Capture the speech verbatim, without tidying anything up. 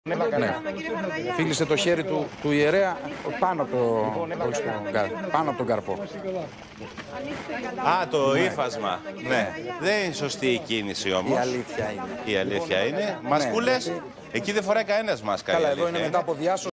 Ναι. Φίλησε το χέρι του, του ιερέα πάνω από, το, όχι στο, πάνω από τον καρπό. Α, το ναι. ύφασμα. Ναι. Δεν είναι σωστή η κίνηση όμως. Η αλήθεια είναι. Η αλήθεια είναι. Μασκούλες, εκεί δεν φοράει κανένας μάσκα. Καλά, εδώ είναι μετά από διάσωση.